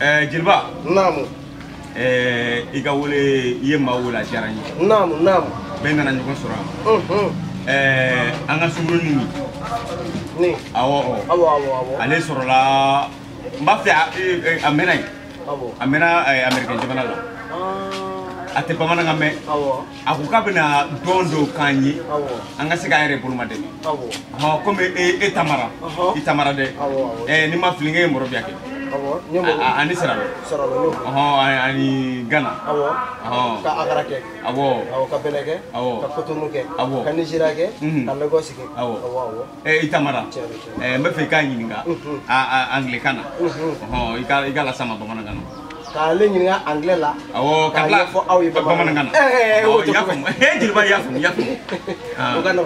Jilba. Namu. Iga wole yema wola jarani. Namu. Benda na nyukon sura. Anga sunguru nini. Ni. Awo. Ale sura la. Mbafi amena. Awo. Amena American jamana la. Ate pamana ngame. Awo. Aku kabina dondo kanyi. Awo. Anga siga ere buluma de. Awo. Ha comme Itamara. Itamara de. Awo. Ni ma flinge moro biake. Awo. Nyomo. Ani seralo. Seralo. Ani Ghana. Awo. Ka agarake. Awo. Awo ka belege. Awo. Ka kotonuke. Awo. Ka nijirage. Ka Lagos ke. Awo. Itamara. Mbe ka nyinga. Anglikana. Igala sama bamana Ghana. Ka le nyinga anglais la. Awo kabla fo awi bamana Ghana. Yafum. Jilba yafum. Uganda.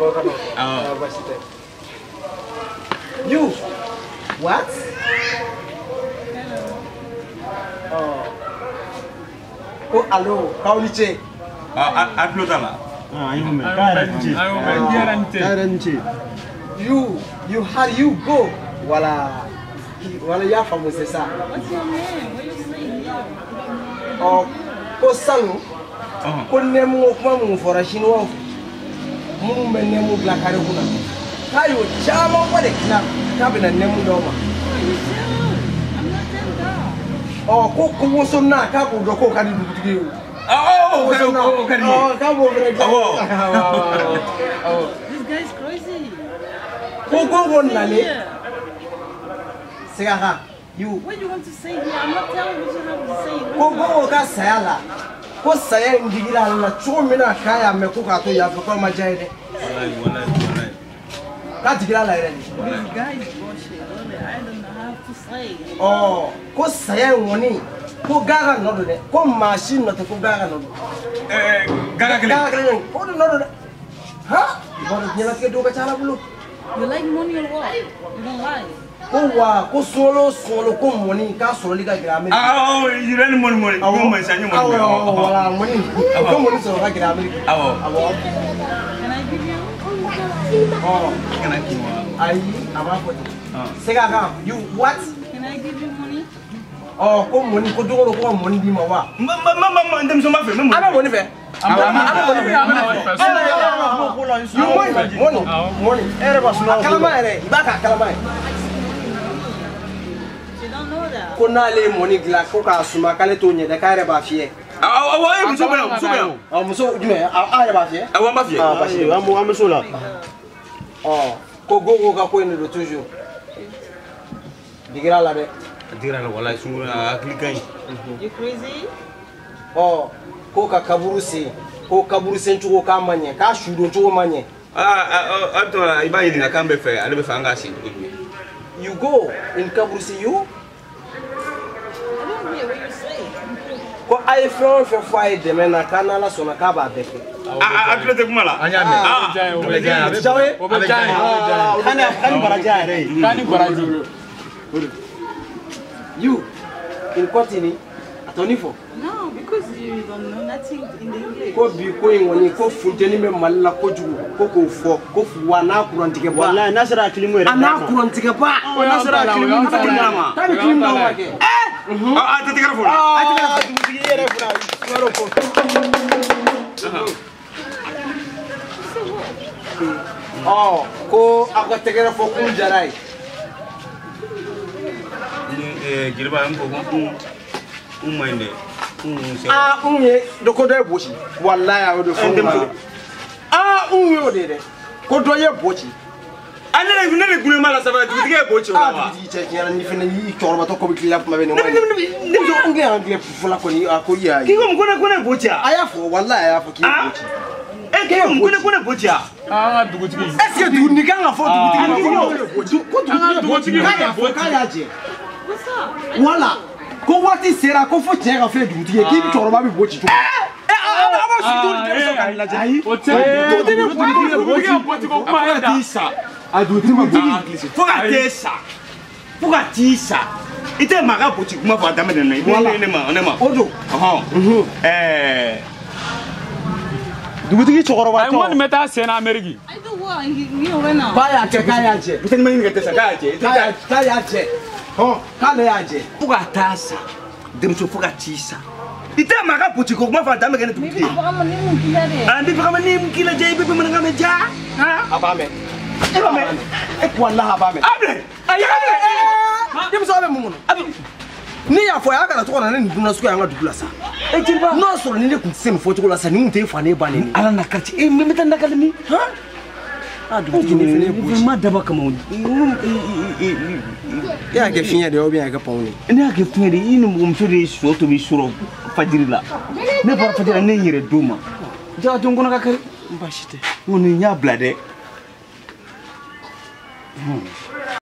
You. What? Oh, hello. How are you? Atlotala. How you go? Wala ya famous sa. What's your name? What are you saying here? Oh, ko salu. Ko nemu kuma mu fora shinwa. Mu nemu black kare kuna. Kayo chama kwa de kina. Kabina nemu doma. Oh, ko so na ka bu do ko ka di dugutigi. This guy's crazy. Go nale. Segara, you. What do you want to say here? I'm not telling you what you have to say. Go ka sayala. Ko saya ndigira na chomina kaya mekuka to ya kwa majaide. Wallahi. Ka digira la ire. This guy is bullshit. I don't know how to say. Oh, ko saya woni. Ko gaga no de. Ko machine no te ko gaga no. Gaga kele. Ko no de. Ha? Bodo nyala ke do ka chala bulu. You like money or what? You don't lie. Ko solo ko money ka solo liga gira America. You really money. You man say you money. Wala money. Ko money solo ka gira America. Can I give you? Can I give you? Ai, aba ko. Segara, you what? Can I give you money? Oh, ko money ko dogoro ko money di ma wa. Mama ndem so ma fe. Aba money fe. Money. Kalama ere, ibaka kalama. You don't know that. Ko na le money glass ko ka suma kale to nye de ka ere ba fie. Muso bela. Muso jume, ere ba fie. Ma fie. Ba fie. Amuso la. Ko go ka ko ni do toujours. Digira la de. Digira la wallahi sungura aklikai. You crazy? Ko ka kaburu se. Ko kaburu se nchugo ka manye, ka shudo nchugo manye. Atola iba yini na kambe fe, ale be fanga si. You go in kaburu se you? I don't hear what you're saying. Ko ay front fe fay de mena kanala sona ka ba beke. Atlete kumala. You in Kotini atonifo. No, because you don't know nothing in the English. Ko bi ko ngoni ko funteni me malla ko jugu ko fo ko fuwa na kurantike ba. Wallahi nasara kilimu era. Ana kurantike ba. Nasara kilimu ta kinama. Ta bi kilimu na ke. Ta tikara fo. Ta tikara yere fura. Ngoro ko. Ko aka tikara fo kun jarai. Jilba am ko umende. Unye doko do bochi. Wallahi I would phone. Unye odede. Ko do ye bochi. Ana ne gune mala saba dige bochi wa. Di che che ni fene yi chorba to ko bi lap ma be no. Ne so unge angle fula ko ni akoya. Ki ko mkone bochi a. Aya fo wallahi aya fo ki bochi. Ki ko mkone bochi a. Dugutigi. Est-ce que du ni kan fo dugutigi ko dugutigi kaya je. What's up? Voilà. Ko wati sera ko fo che ka fe dugutigi ki bi chorba bi bochi to. Ite maga boti kuma fa dame ne ma odo dugutigi chokoroba to ay meta sena amerigi I do what you wena baya che kaya je ite ni ngete sa kaya je kaya je ho kale ya je puga tasa denmuso fo ka t'i sa i tɛ maa ka politique ko kuma fɔ a dan bɛ kɛ ne tugu tile n bɛ fɛ ka ma ni k'i lajɛ i bɛ bamanankan mɛn ja a b'a mɛn e b'a mɛn e walahi a b'a mɛn a bilɛ a yaga bilɛ denmuso bɛ mun kɔnɔ ni y'a fɔ a y'a kana tɔgɔ na ne nin dunna sugu y'an ka dugu la sa e jeliba n'o sɔrɔ ni ne tun tɛ se nin fɔcogo la sa ni kun tɛ e fa ne ba ne ala na quartier e min bɛ taa nakali min a dugutigi ne fɛnɛ bosi ma daba kama e y'a kɛ fiɲɛ de ye ou bien a y'a kɛ panw ye ne y'a kɛ fiɲɛ de i ni mɔgɔmuso de ye sɔ tobi sɔrɔ fajiri la ne bɔra fajiri la ne ye n yɛrɛ d'o ma jaka to n kɔnɔ ka kari baasi tɛ n kɔni n y'a bila dɛ